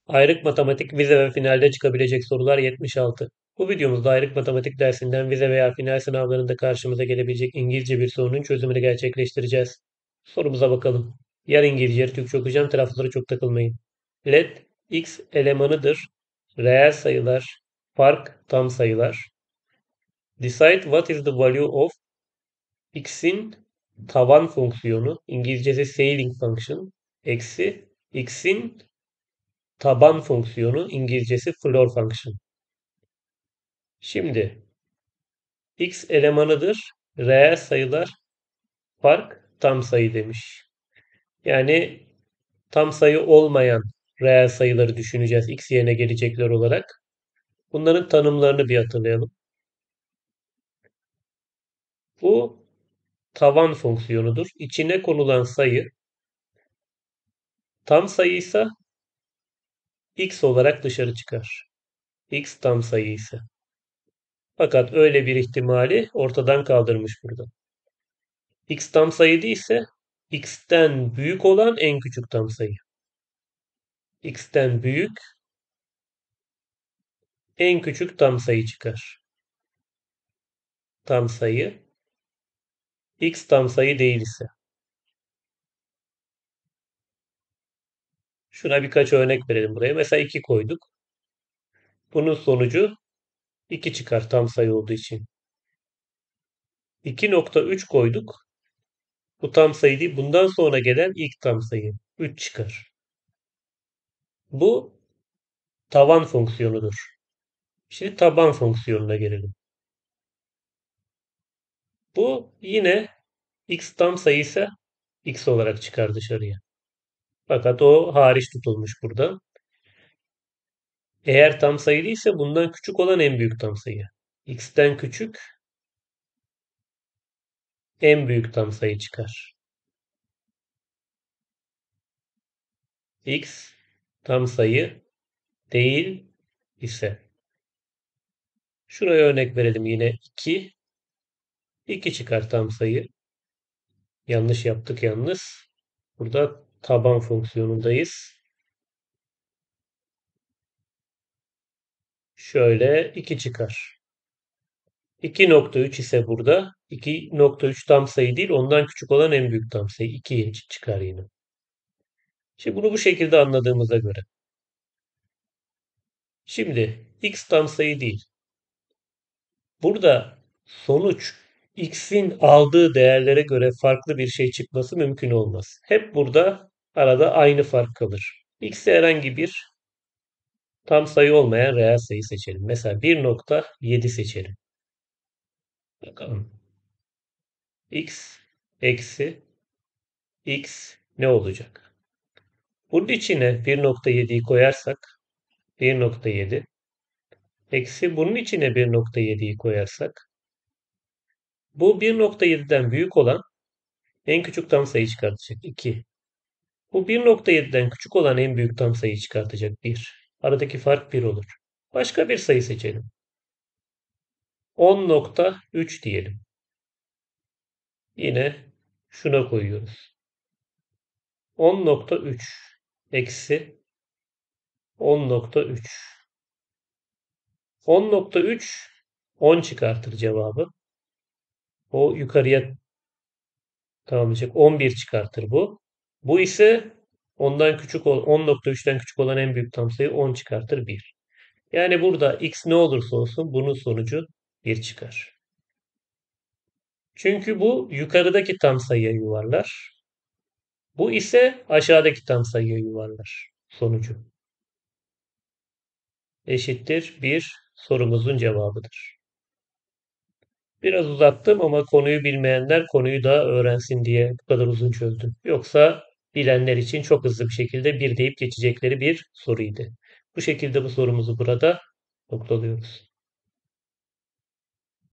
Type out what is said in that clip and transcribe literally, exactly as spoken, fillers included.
Ayrık matematik vize ve finalde çıkabilecek sorular yetmiş altı. Bu videomuzda ayrık matematik dersinden vize veya final sınavlarında karşımıza gelebilecek İngilizce bir sorunun çözümünü gerçekleştireceğiz. Sorumuza bakalım. Yer İngilizce, yarı Türkçe okuyacağım. Taraflara çok takılmayın. Let x elemanıdır. Reel sayılar, fark tam sayılar. Decide what is the value of x'in taban fonksiyonu, İngilizcesi ceiling function, eksi x'in taban fonksiyonu, İngilizcesi floor function. Şimdi x elemanıdır. Reel sayılar fark tam sayı demiş. Yani tam sayı olmayan reel sayıları düşüneceğiz x yerine gelecekler olarak. Bunların tanımlarını bir hatırlayalım. Bu tavan fonksiyonudur. İçine konulan sayı tam sayıysa x olarak dışarı çıkar. X tam sayı ise. Fakat öyle bir ihtimali ortadan kaldırmış burada. X tam sayı değilse x'ten büyük olan en küçük tam sayı. X'ten büyük en küçük tam sayı çıkar. Tam sayı x tam sayı değil ise. Şuna birkaç örnek verelim buraya. Mesela iki koyduk. Bunun sonucu iki çıkar tam sayı olduğu için. iki nokta üç koyduk. Bu tam sayı değil. Bundan sonra gelen ilk tam sayı. üç çıkar. Bu tavan fonksiyonudur. Şimdi taban fonksiyonuna gelelim. Bu yine x tam sayı ise x olarak çıkar dışarıya. Fakat o hariç tutulmuş burada. Eğer tam sayı değilse bundan küçük olan en büyük tam sayı. X'ten küçük en büyük tam sayı çıkar. X tam sayı değil ise. Şuraya örnek verelim yine iki. iki çıkar tam sayı. Yanlış yaptık yalnız. Burada taban fonksiyonundayız. Şöyle iki çıkar. iki nokta üç ise burada iki nokta üç tam sayı değil, ondan küçük olan en büyük tam sayı iki çıkar yine. Şimdi bunu bu şekilde anladığımıza göre. Şimdi x tam sayı değil. Burada sonuç x'in aldığı değerlere göre farklı bir şey çıkması mümkün olmaz. Hep burada arada aynı fark kalır. X'e herhangi bir tam sayı olmayan reel sayı seçelim. Mesela bir nokta yedi seçelim. Bakalım. X eksi x ne olacak? Bunun içine bir nokta yediyi koyarsak bir nokta yedi eksi bunun içine bir nokta yediyi koyarsak bu bir nokta yediden büyük olan en küçük tam sayı çıkartacak iki. Bu bir nokta yediden küçük olan en büyük tam sayı çıkartacak bir. Aradaki fark bir olur. Başka bir sayı seçelim. on nokta üç diyelim. Yine şuna koyuyoruz. on nokta üç eksi on nokta üç. on nokta üç on çıkartır cevabı. O yukarıya tamamlayacak. on bir çıkartır bu. Bu ise ondan küçük on nokta üçten küçük olan en büyük tam sayı on çıkartır bir. Yani burada x ne olursa olsun bunun sonucu bir çıkar. Çünkü bu yukarıdaki tam sayıya yuvarlar. Bu ise aşağıdaki tam sayıya yuvarlar sonucu. Eşittir bir sorumuzun cevabıdır. Biraz uzattım ama konuyu bilmeyenler konuyu da öğrensin diye bu kadar uzun çözdüm. Yoksa bilenler için çok hızlı bir şekilde bir deyip geçecekleri bir soruydu. Bu şekilde bu sorumuzu burada noktalıyoruz.